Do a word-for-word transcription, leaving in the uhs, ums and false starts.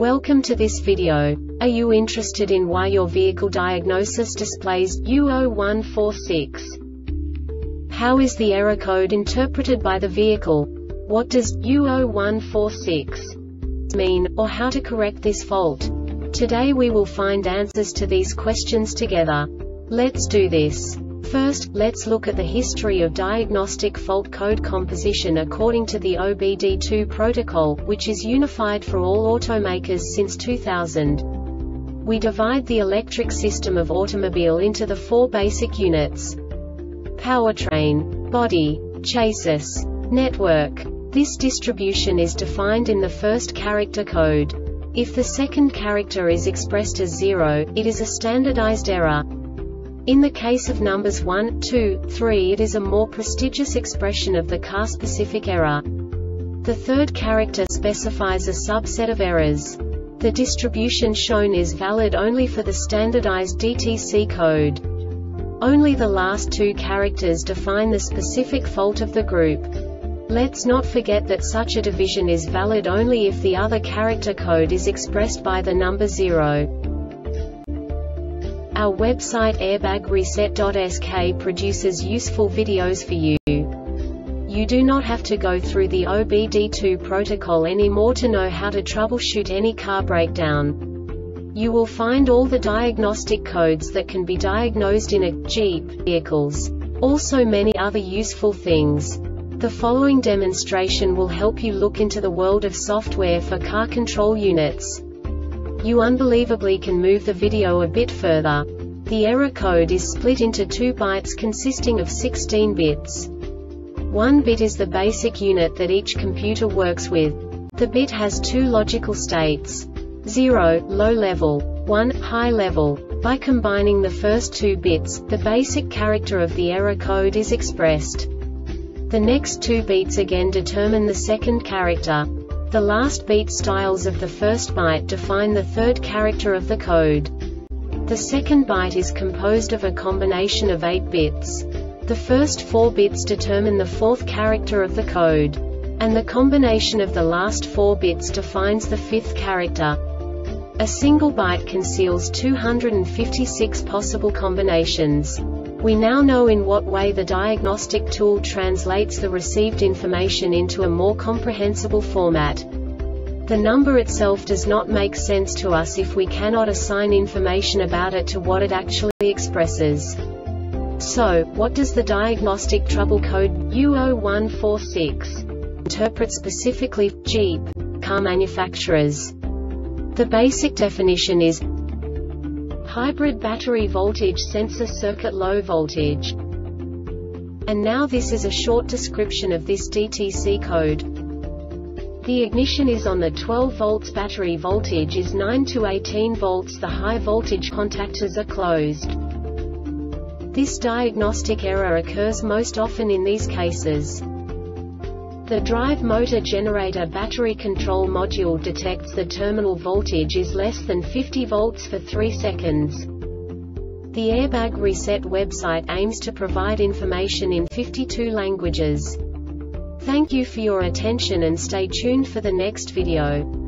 Welcome to this video. Are you interested in why your vehicle diagnosis displays U zero one four six? How is the error code interpreted by the vehicle? What does U zero one four six mean, or how to correct this fault? Today we will find answers to these questions together. Let's do this. First, let's look at the history of diagnostic fault code composition according to the O B D two protocol, which is unified for all automakers since two thousand. We divide the electric system of automobile into the four basic units: powertrain, body, chassis, network. This distribution is defined in the first character code. If the second character is expressed as zero, it is a standardized error. In the case of numbers one, two, three, it is a more prestigious expression of the car-specific error. The third character specifies a subset of errors. The distribution shown is valid only for the standardized D T C code. Only the last two characters define the specific fault of the group. Let's not forget that such a division is valid only if the other character code is expressed by the number zero. Our website airbag reset dot S K produces useful videos for you. You do not have to go through the O B D two protocol anymore to know how to troubleshoot any car breakdown. You will find all the diagnostic codes that can be diagnosed in a Jeep vehicles. Also many other useful things. The following demonstration will help you look into the world of software for car control units. You unbelievably can move the video a bit further. The error code is split into two bytes consisting of sixteen bits. One bit is the basic unit that each computer works with. The bit has two logical states: zero, low level, one, high level. By combining the first two bits, the basic character of the error code is expressed. The next two beats again determine the second character. The last beat styles of the first byte define the third character of the code. The second byte is composed of a combination of eight bits. The first four bits determine the fourth character of the code. And the combination of the last four bits defines the fifth character. A single byte conceals two hundred fifty-six possible combinations. We now know in what way the diagnostic tool translates the received information into a more comprehensible format. The number itself does not make sense to us if we cannot assign information about it to what it actually expresses. So, what does the diagnostic trouble code U zero one four six interpret specifically for Jeep car manufacturers? The basic definition is hybrid battery voltage sensor circuit low voltage. And now this is a short description of this D T C code. The ignition is on, the twelve volts battery voltage is nine to eighteen volts, the high voltage contactors are closed. This diagnostic error occurs most often in these cases. The drive motor generator battery control module detects the terminal voltage is less than fifty volts for three seconds. The Airbag Reset website aims to provide information in fifty-two languages. Thank you for your attention and stay tuned for the next video.